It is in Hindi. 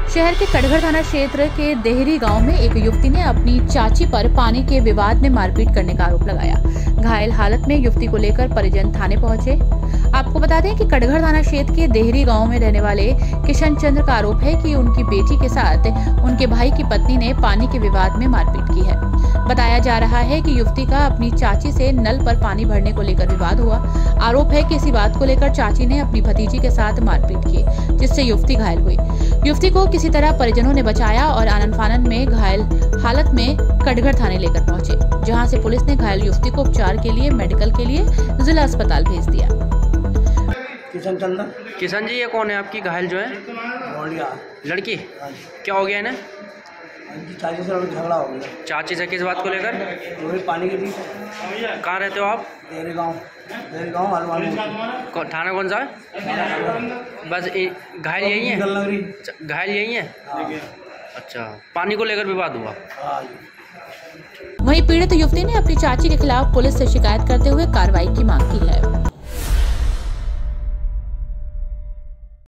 शहर के कटघर थाना क्षेत्र के देहरी गांव में एक युवती ने अपनी चाची पर पानी के विवाद में मारपीट करने का आरोप लगाया। घायल हालत में युवती को लेकर परिजन थाने पहुंचे। आपको बता दें कि कटघर थाना क्षेत्र के देहरी गांव में रहने वाले किशन चंद्र का आरोप है कि उनकी बेटी के साथ उनके भाई की पत्नी ने पानी के विवाद में मारपीट की है। बताया जा रहा है कि युवती का अपनी चाची से नल पर पानी भरने को लेकर विवाद हुआ। आरोप है कि इसी बात को लेकर चाची ने अपनी भतीजी के साथ मारपीट की, जिससे युवती घायल हुई। युवती को किसी तरह परिजनों ने बचाया और आनन फानन में घायल हालत में कटघर थाने लेकर पहुंचे, जहां से पुलिस ने घायल युवती को उपचार के लिए मेडिकल के लिए जिला अस्पताल भेज दिया। किशन चंद्र। किशन जी, ये कौन है आपकी घायल जो है? लड़की। क्या हो गया इन्हें? चाची से झगड़ा हो गया। चाची से किस बात को लेकर? वही पानी के बीच। कहाँ रहते हो आप? देहरी गाँव हनुमान। थाना कौन सा है? बस घायल यही है? घायल यही है। अच्छा, पानी को लेकर विवाद हुआ। वहीं पीड़ित युवती ने अपनी चाची के खिलाफ पुलिस से शिकायत करते हुए कार्रवाई की मांग की है।